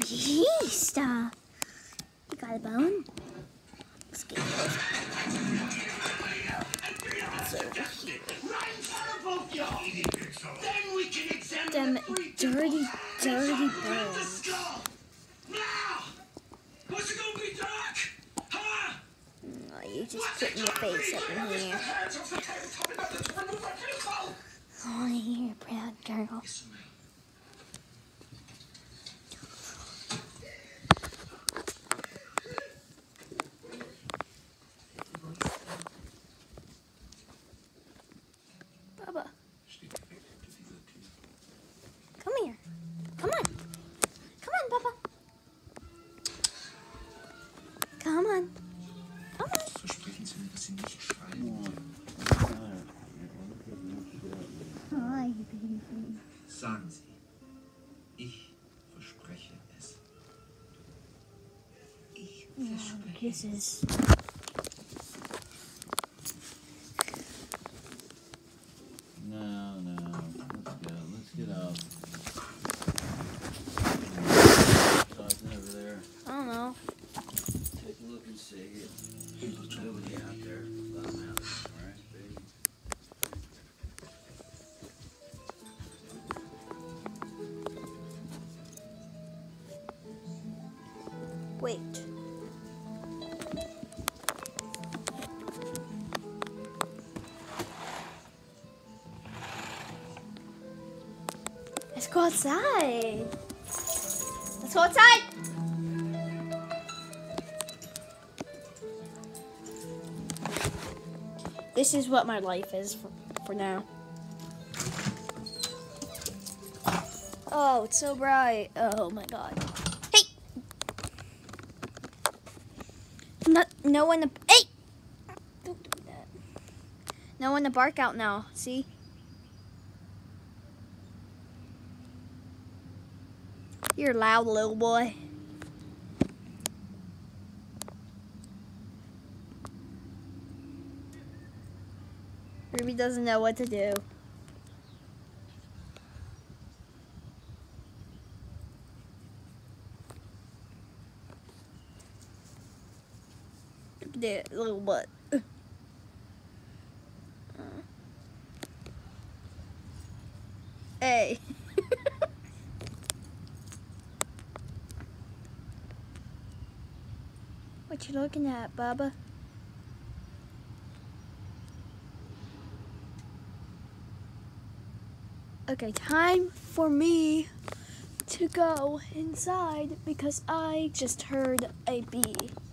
Jeez, you got a bone? Let's get close. It's over here. Them dirty bones. What's it gonna be, Doc? Huh? Oh, you just put your face up in here. Oh, you're a proud girl. Bubba. Come here. Come on. Come on, Bubba. Come on. Come on. Versprechen Sie mir, dass Sie nicht schreien. Hi, baby. Sagen Sie, ich verspreche es. Ich verspreche Kisses. No. Let's get out. Something over there. I don't know. Take a look and see. There's nobody out there. Let them out. Alright, baby. Wait. Let's go outside. Let's go outside. This is what my life is for now. Oh, it's so bright. Oh my god. Hey! No one to... Hey! Don't do that. No one to bark out now. See? You're loud, little boy. Ruby doesn't know what to do. Look at that little butt. Hey. What you looking at, Bubba? Okay, time for me to go inside because I just heard a bee.